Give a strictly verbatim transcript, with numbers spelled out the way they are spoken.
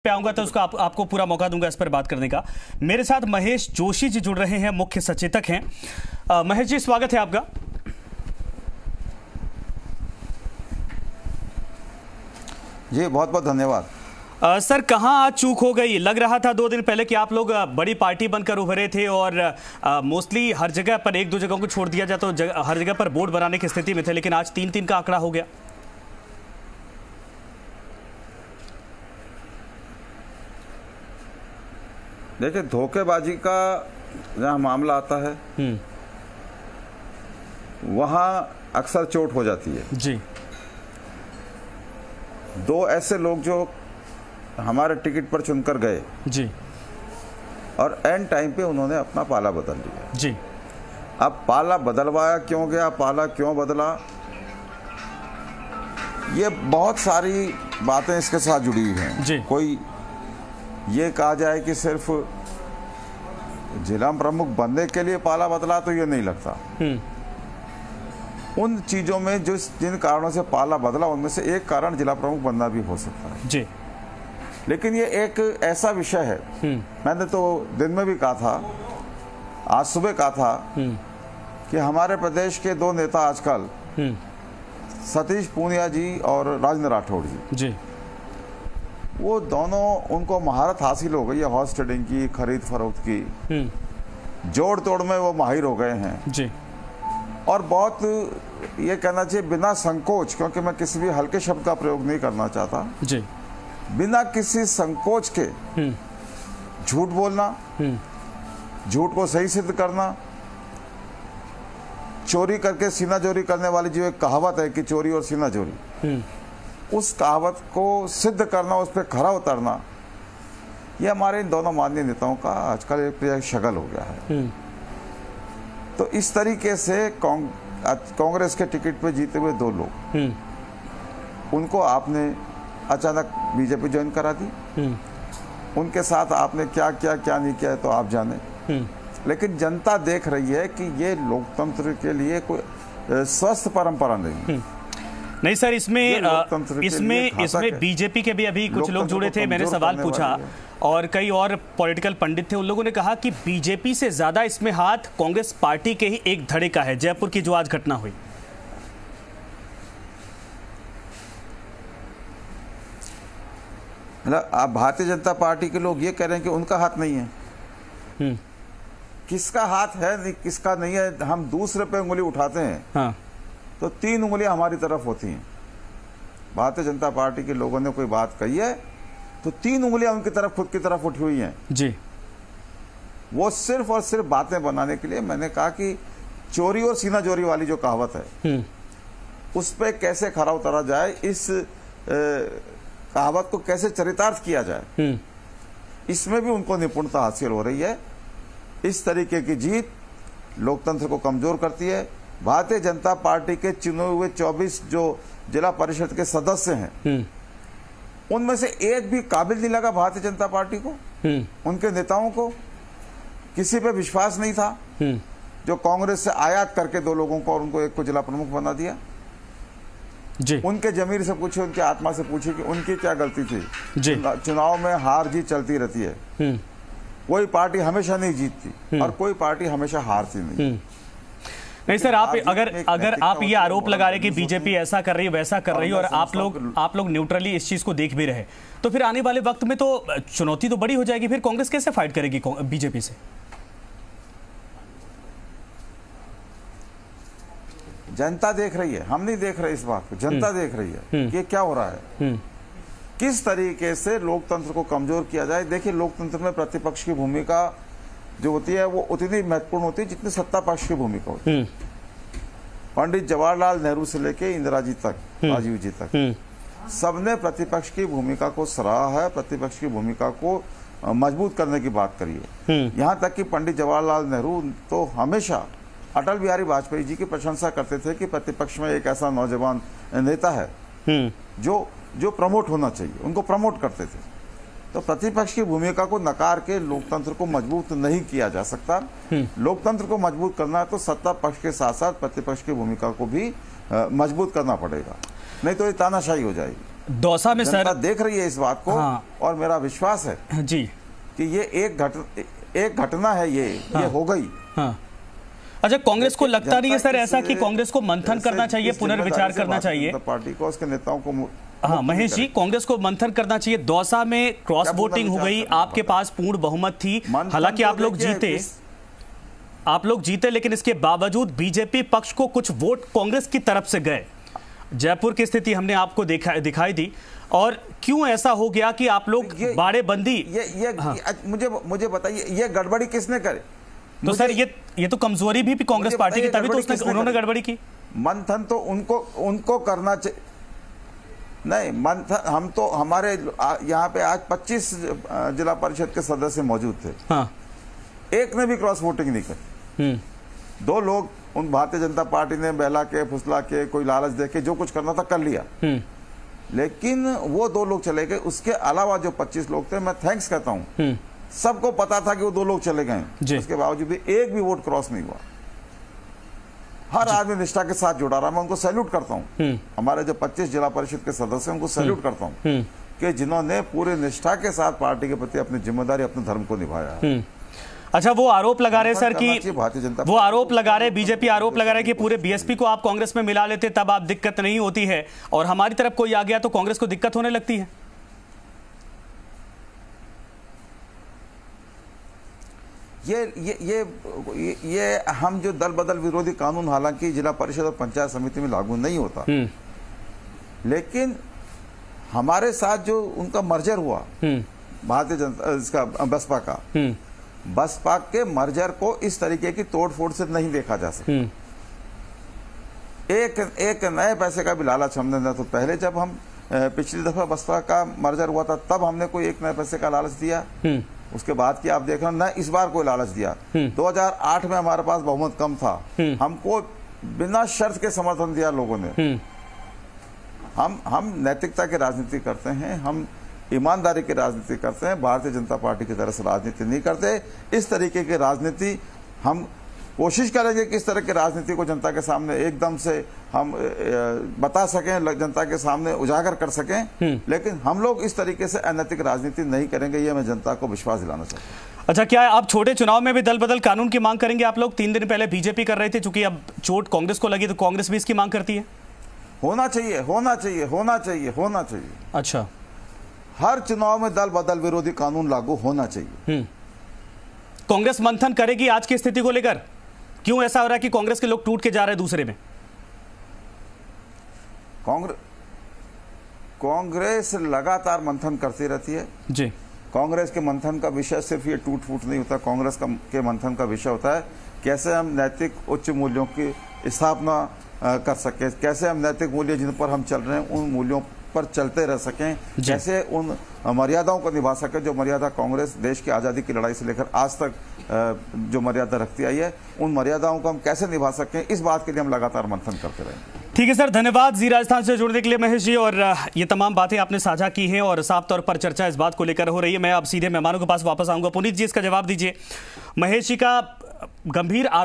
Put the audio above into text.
पे आऊंगा तो उसको आप, आपको पूरा मौका दूंगा इस पर बात करने का। मेरे साथ महेश जोशी जी जुड़ रहे हैं, मुख्य सचेतक हैं। आ, महेश जी, स्वागत है आपका। जी बहुत बहुत धन्यवाद। आ, सर, कहां आज चूक हो गई? लग रहा था दो दिन पहले कि आप लोग बड़ी पार्टी बनकर उभरे थे और मोस्टली हर जगह पर, एक दो जगहों को छोड़ दिया जाए तो जग, हर जगह पर बोर्ड बनाने की स्थिति में थे, लेकिन आज तीन तीन का आंकड़ा हो गया। देखिए, धोखेबाजी का जहाँ मामला आता है वहाँ अक्सर चोट हो जाती है जी। दो ऐसे लोग जो हमारे टिकट पर चुनकर गए जी और एंड टाइम पे उन्होंने अपना पाला बदल लिया जी। अब पाला बदलवाया क्यों गया, पाला क्यों बदला, ये बहुत सारी बातें इसके साथ जुड़ी हुई हैं जी। कोई ये कहा जाए कि सिर्फ जिला प्रमुख बनने के लिए पाला बदला, तो ये नहीं लगता। उन चीजों में जो जिन कारणों से पाला बदला उनमें से एक कारण जिला प्रमुख बनना भी हो सकता है जी। लेकिन ये एक ऐसा विषय है, मैंने तो दिन में भी कहा था, आज सुबह कहा था कि हमारे प्रदेश के दो नेता आजकल सतीश पूनिया जी और राजेंद्र राठौड़ जी जी वो दोनों, उनको महारत हासिल हो गई है हॉर्स ट्रेडिंग की, खरीद फरोख्त की, जोड़ तोड़ में वो माहिर हो गए हैं जी। और बहुत ये कहना चाहिए बिना संकोच, क्योंकि मैं किसी भी हल्के शब्द का प्रयोग नहीं करना चाहता जी, बिना किसी संकोच के झूठ बोलना, झूठ को सही सिद्ध करना, चोरी करके सीना चोरी करने वाली जो एक कहावत है कि चोरी और सीना चोरी, उस कहावत को सिद्ध करना, उस पर खरा उतरना, ये हमारे इन दोनों माननीय नेताओं का आजकल एक शगल हो गया है। तो इस तरीके से कांग्रेस के टिकट पे जीते हुए दो लोग, उनको आपने अचानक बीजेपी ज्वाइन करा दी, उनके साथ आपने क्या किया क्या नहीं किया तो आप जाने, लेकिन जनता देख रही है कि ये लोकतंत्र के लिए कोई स्वस्थ परंपरा नहीं। नहीं सर, इसमें इसमें इसमें बीजेपी के भी अभी कुछ लोग जुड़े थे, मैंने सवाल पूछा और कई और पॉलिटिकल पंडित थे, उन लोगों ने कहा कि बीजेपी से ज्यादा इसमें हाथ कांग्रेस पार्टी के ही एक धड़े का है, जयपुर की जो आज घटना हुई। मतलब आप भारतीय जनता पार्टी के लोग ये कह रहे हैं कि उनका हाथ नहीं है। किसका हाथ है नहीं, किसका नहीं है, हम दूसरे पे उंगली उठाते हैं हाँ। तो तीन उंगलियां हमारी तरफ होती हैं। भारतीय जनता पार्टी के लोगों ने कोई बात कही है तो तीन उंगलियां उनकी तरफ, खुद की तरफ उठी हुई हैं जी। वो सिर्फ और सिर्फ बातें बनाने के लिए। मैंने कहा कि चोरी और सीना चोरी वाली जो कहावत है उस पर कैसे खरा उतरा जाए, इस ए, कहावत को कैसे चरितार्थ किया जाए, इसमें भी उनको निपुणता हासिल हो रही है। इस तरीके की जीत लोकतंत्र को कमजोर करती है। भारतीय जनता पार्टी के चुने हुए चौबीस जो जिला परिषद के सदस्य हैं उनमें से एक भी काबिल नहीं लगा भारतीय जनता पार्टी को, उनके नेताओं को किसी पे विश्वास नहीं था, जो कांग्रेस से आयात करके दो लोगों को और उनको एक को जिला प्रमुख बना दिया जी। उनके जमीर से पूछे, उनकी आत्मा से पूछे कि उनकी क्या गलती थी जी। चुनाव में हार जीत चलती रहती है, कोई पार्टी हमेशा नहीं जीतती और कोई पार्टी हमेशा हारती नहीं। नहीं सर, आप अगर अगर आप ये आरोप लगा रहे कि बीजेपी ऐसा कर रही है वैसा कर रही है और आप लोग आप लोग न्यूट्रली इस चीज को देख भी रहे, तो फिर आने वाले वक्त में तो चुनौती तो बड़ी हो जाएगी। फिर कांग्रेस कैसे फाइट करेगी बीजेपी से? जनता देख रही है, हम नहीं देख रहे इस बात को, जनता देख रही है कि क्या हो रहा है, किस तरीके से लोकतंत्र को कमजोर किया जाए। देखिए, लोकतंत्र में प्रतिपक्ष की भूमिका जो होती है वो उतनी महत्वपूर्ण होती है जितनी सत्ता पक्ष की भूमिका होती है। पंडित जवाहरलाल नेहरू से लेके इंदिरा जी तक, राजीव जी तक, सबने प्रतिपक्ष की भूमिका को सराहा है, प्रतिपक्ष की भूमिका को मजबूत करने की बात करी है। यहाँ तक कि पंडित जवाहरलाल नेहरू तो हमेशा अटल बिहारी वाजपेयी जी की प्रशंसा करते थे कि प्रतिपक्ष में एक ऐसा नौजवान नेता है जो जो प्रमोट होना चाहिए, उनको प्रमोट करते थे। तो प्रतिपक्ष की भूमिका को नकार के लोकतंत्र को मजबूत नहीं किया जा सकता। लोकतंत्र को मजबूत करना है तो सत्ता पक्ष के साथ साथ प्रतिपक्ष की भूमिका को भी मजबूत करना पड़ेगा, नहीं तो ये तानाशाही हो जाएगी। दौसा में सर देख रही है इस बात को। हाँ। और मेरा विश्वास है जी कि ये एक घट एक घटना है, ये हाँ। ये हो गई। हाँ। अच्छा, कांग्रेस को लगता नहीं है सर ऐसा कि कांग्रेस को मंथन करना चाहिए, पुनर्विचार करना चाहिए पार्टी को, उसके नेताओं को? हाँ महेश जी, कांग्रेस को मंथन करना चाहिए। दौसा में क्रॉस वोटिंग हो गई, आपके पास पूर्ण बहुमत थी, हालांकि आप लोग जीते आप लोग जीते लेकिन इसके बावजूद बीजेपी पक्ष को कुछ वोट कांग्रेस की तरफ से गए। जयपुर की स्थिति हमने आपको देखा दिखाई दी। और क्यों ऐसा हो गया कि आप लोग बाड़ेबंदी? ये ये, हाँ। ये मुझे मुझे बताइए, ये गड़बड़ी किसने करी? तो सर ये ये तो कमजोरी भी, भी कांग्रेस पार्टी की, तभी तो उसने उन्होंने गड़बड़ी की। मंथन तो उनको उनको करना चाहिए। नहीं, मंथन हम तो हमारे यहाँ पे आज पच्चीस जिला परिषद के सदस्य मौजूद थे। हाँ। एक ने भी क्रॉस वोटिंग नहीं करी। दो लोग, उन भारतीय जनता पार्टी ने बहला के फुसला के कोई लालच दे के जो कुछ करना था कर लिया, लेकिन वो दो लोग चले गए। उसके अलावा जो पच्चीस लोग थे, मैं थैंक्स कहता हूँ, सबको पता था कि वो दो लोग चले गए, उसके बावजूद भी एक भी वोट क्रॉस नहीं हुआ। हर आदमी निष्ठा के साथ जुड़ा रहा। मैं उनको सैल्यूट करता हूँ, हमारे जो पच्चीस जिला परिषद के सदस्य हैं उनको सैल्यूट करता हूँ कि जिन्होंने पूरे निष्ठा के साथ पार्टी के प्रति अपनी जिम्मेदारी, अपने धर्म को निभाया है। अच्छा, वो आरोप लगा रहे सर कि भारतीय जनता वो आरोप लगा रहे बीजेपी आरोप लगा रहे कि पूरे बीएसपी को आप कांग्रेस में मिला लेते तब आप दिक्कत नहीं होती है, और हमारी तरफ कोई आ गया तो कांग्रेस को दिक्कत होने लगती है। ये ये ये ये हम जो दल बदल विरोधी कानून हालांकि जिला परिषद और पंचायत समिति में लागू नहीं होता, लेकिन हमारे साथ जो उनका मर्जर हुआ भारतीय जनता इसका बसपा का, बसपा के मर्जर को इस तरीके की तोड़फोड़ से नहीं देखा जा सकता। एक एक नए पैसे का भी लालच हमने न तो पहले जब हम पिछली दफा बसपा का मर्जर हुआ था तब हमने कोई एक नए पैसे का लालच दिया, उसके बाद की आप देख रहे हैं न इस बार कोई लालच दिया। दो हज़ार आठ में हमारे पास बहुमत कम था, हमको बिना शर्त के समर्थन दिया लोगों ने। हम हम नैतिकता की राजनीति करते हैं, हम ईमानदारी की राजनीति करते हैं, भारतीय जनता पार्टी की तरह से राजनीति नहीं करते। इस तरीके की राजनीति हम कोशिश करेंगे कि इस तरह की राजनीति को जनता के सामने एकदम से हम बता सकें, जनता के सामने उजागर कर सकें, लेकिन हम लोग इस तरीके से अनैतिक राजनीति नहीं करेंगे, ये मैं जनता को विश्वास दिलाना चाहता हूँ। अच्छा, क्या आप छोटे चुनाव में भी दल बदल कानून की मांग करेंगे? आप लोग तीन दिन पहले बीजेपी कर रहे थे, चूंकि अब चोट कांग्रेस को लगी तो कांग्रेस भी इसकी मांग करती है। होना चाहिए, होना चाहिए, होना चाहिए, होना चाहिए। अच्छा, हर चुनाव में दल बदल विरोधी कानून लागू होना चाहिए। कांग्रेस मंथन करेगी आज की स्थिति को लेकर? क्यों ऐसा हो रहा है कि कांग्रेस के लोग टूट के जा रहे हैं दूसरे में? कांग्रेस कांग्रेस लगातार मंथन करती रहती है जी। कांग्रेस के मंथन का विषय सिर्फ ये टूट फूट नहीं होता, कांग्रेस का के मंथन का विषय होता है कैसे हम नैतिक उच्च मूल्यों की स्थापना कर सके, कैसे हम नैतिक मूल्य जिन पर हम चल रहे हैं उन मूल्यों पर चलते रह सकें, कैसे उन मर्यादाओं को निभा सके जो मर्यादा कांग्रेस देश की आज़ादी की लड़ाई से लेकर आज तक जो मर्यादा रखती आई है, उन मर्यादाओं को हम कैसे निभा सकें, इस बात के लिए हम लगातार मंथन करते रहेंगे। ठीक है सर, धन्यवाद जी राजस्थान से जुड़ने के लिए महेश जी, और ये तमाम बातें आपने साझा की हैं और साफ तौर पर चर्चा इस बात को लेकर हो रही है। मैं अब सीधे मेहमानों के पास वापस आऊंगा। पुनीत जी, इसका जवाब दीजिए। महेश जी का गंभीर